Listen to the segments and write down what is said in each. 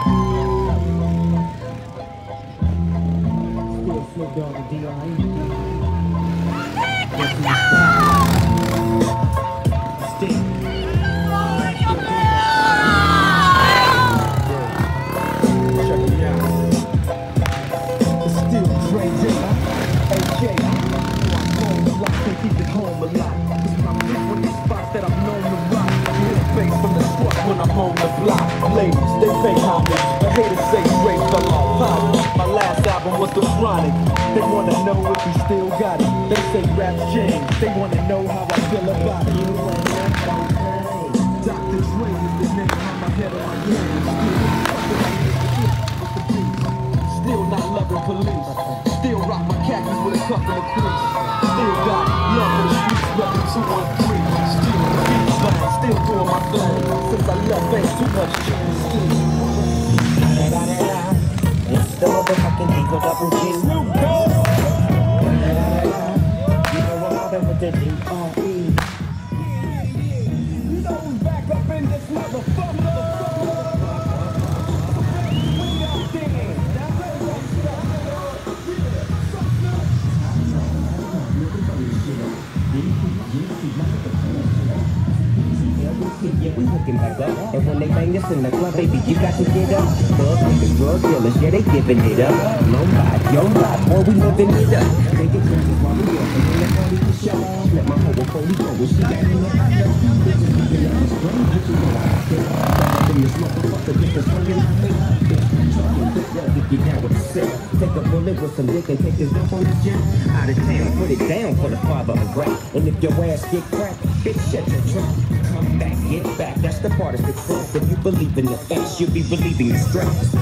And when they bang this in the club, baby, you got to get up. Thug niggas, drug dealers, yeah, they giving it up. Your life, boy, we living it up. They get crazy while we up, and then the party for show. Let my hoe before we go, when she got in the hot dog. Bitches keeping up the spring, what you know I care. Back in this motherfucker, get the swinging on me. Talking big love, get down with the set. Take a bullet with some dick and take this dump on the jet. Out of town, put it down for the father of great. And if your ass get cracked, bitch, shut your trap. Come back, get back, that's the part of the truth. If you believe in the facts, you'll be believing the stress.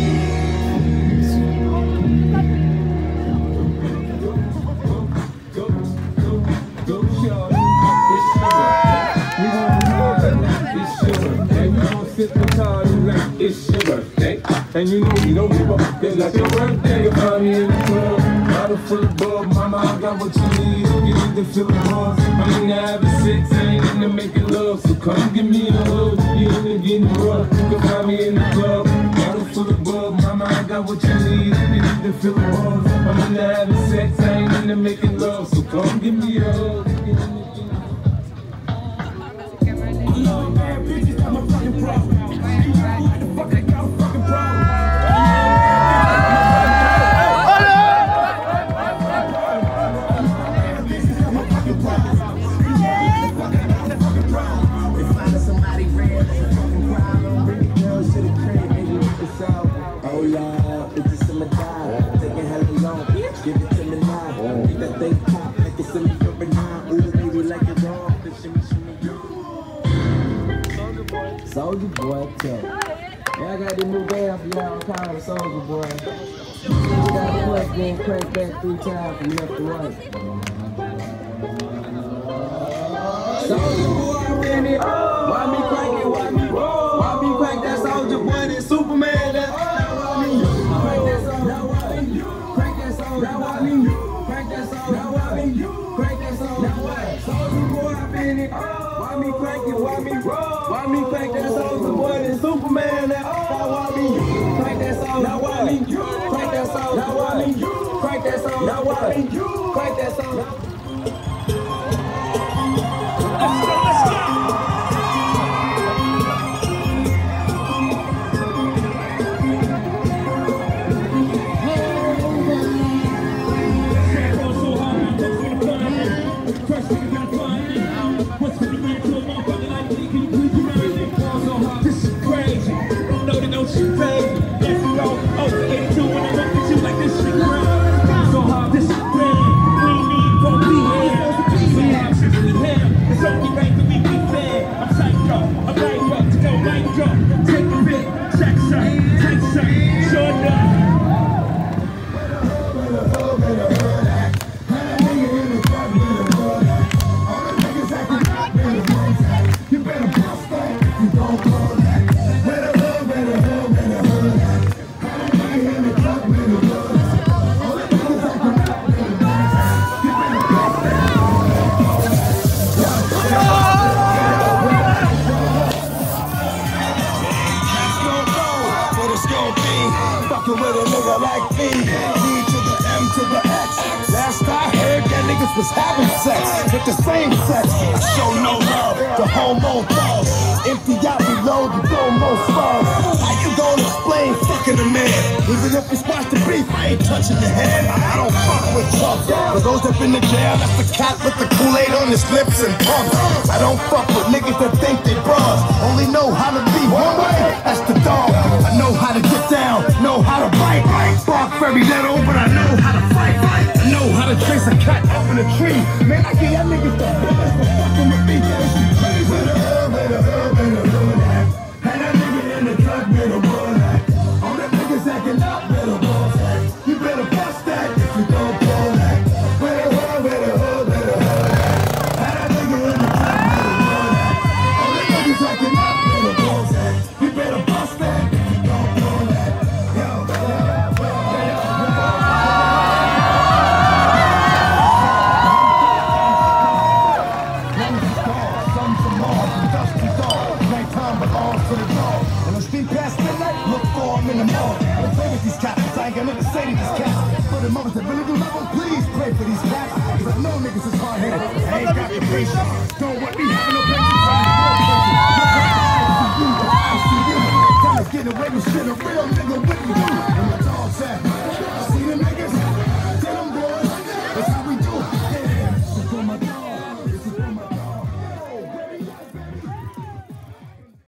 It's your birthday, and you know we don't give up. It's like your birthday. You find me in the club, bottle full of bub. Mama, I got what you need. You need to feel the buzz. I'm in the having sex, I ain't into making love. So come give me a hug. You into getting rough. You can find me in the club, bottle full of bub. Mama, I got what you need. You need to feel the buzz. I'm in the having sex, I ain't into making love. So come give me a hug. I love bad bitches, I'm a fucking problem. Soulja Boy, tell. Yeah, I got this new band for y'all called Soulja Boy. You got the plus being cranked back 3 times from left to right. Soulja Boy, really, why me crank it, why me roll? Why me crank that Soulja Boy, this Superman, that why me crank that Soulja, crank that Soulja, why me crank that Soulja, why me crank that Soulja, Soulja Boy, I been it, why me crank it, why me roll? Why me crank that Soulja Boy, this Superman, that why me crank that Soulja, now why me crank that Soulja, now why me crank that Soulja, now why me crank that Soulja. You better bust that. You don't blow that. Better hug, better hug, better hug. fucking with a nigga like me. D to the M to the X. Last I heard that niggas was having sex with the same sex. I show no love to homo thugs. Empty out, reload, you throw more slugs. How you gonna explain fucking a man? Even if it's watch the beef, I ain't touching your hand. I don't fuck with trucks. For those that been in jail, that's the cat with the Kool-Aid on his lips and pumps. I don't fuck with niggas that think they bras. Only know how to be one way, that's the dog. I know how to get down, know how to bite. Bark very little, but I know how to fight. I know how to trace a cat up in a tree. Man, I give y'all niggas the business for fucking with me. This is crazy. Where the hood at? And that nigga in the truck, where the wood at? All the niggas acting up, where the balls at? You better bust that if you don't pull that. Where the hood at? And that nigga in the truck, where the wood at? All the niggas acting up, where the balls at? You better bust that if you don't pull that. In the morning, I don't play with these cats. I ain't got nothing to say to these cats. For the mothers that really do love them, please pray for these cats. Cause I know niggas is hard-headed. I ain't got the patience.